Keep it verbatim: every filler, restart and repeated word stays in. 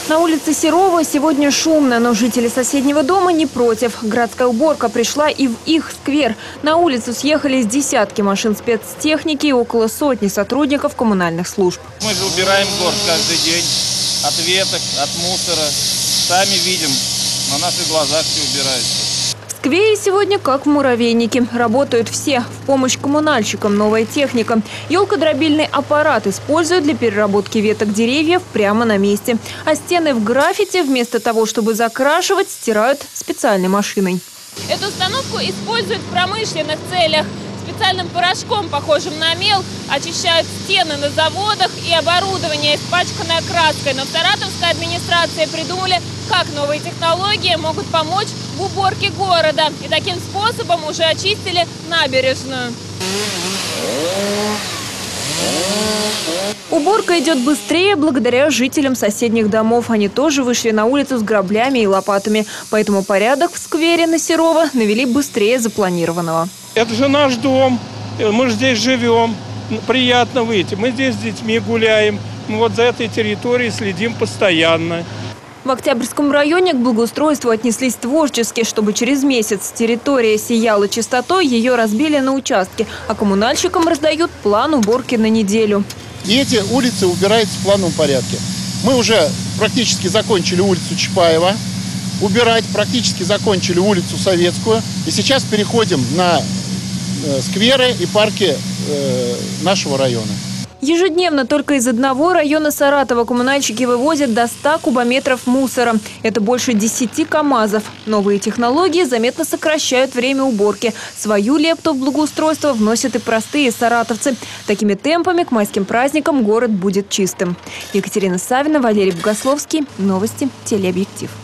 На улице Серова сегодня шумно, но жители соседнего дома не против. Городская уборка пришла и в их сквер. На улицу съехались десятки машин спецтехники и около сотни сотрудников коммунальных служб. Мы же убираем город каждый день от веток, от мусора. Сами видим, на наших глазах все убирается. В сквере сегодня как в муравейнике. Работают все. В помощь коммунальщикам новая техника. Елкодробильный аппарат используют для переработки веток деревьев прямо на месте. А стены в граффити вместо того, чтобы закрашивать, стирают специальной машиной. Эту установку используют в промышленных целях. Специальным порошком, похожим на мел, очищают стены на заводах и оборудование, испачканное краской. Но в саратовской администрации придумали, как новые технологии могут помочь в уборке города. И таким способом уже очистили набережную. Уборка идет быстрее благодаря жителям соседних домов. Они тоже вышли на улицу с граблями и лопатами. Поэтому порядок в сквере на Серова навели быстрее запланированного. Это же наш дом, мы же здесь живем, приятно выйти. Мы здесь с детьми гуляем, мы вот за этой территорией следим постоянно. В Октябрьском районе к благоустройству отнеслись творчески. Чтобы через месяц территория сияла чистотой, ее разбили на участки, а коммунальщикам раздают план уборки на неделю. И эти улицы убираются в плановом порядке. Мы уже практически закончили улицу Чапаева убирать, практически закончили улицу Советскую. И сейчас переходим на скверы и парки нашего района. Ежедневно только из одного района Саратова коммунальщики вывозят до ста кубометров мусора. Это больше десяти КАМАЗов. Новые технологии заметно сокращают время уборки. Свою лепту в благоустройство вносят и простые саратовцы. Такими темпами к майским праздникам город будет чистым. Екатерина Савина, Валерий Богословский. Новости. Телеобъектив.